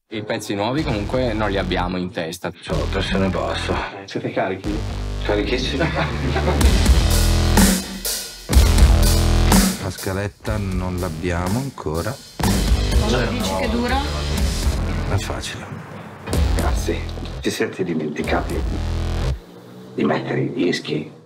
I pezzi nuovi comunque non li abbiamo in testa. C'ho la pressione bassa. Siete carichi? Carichissimi. La scaletta non l'abbiamo ancora. Cosa dici che dura? È facile. Grazie. Ti senti dimenticato di mettere i dischi?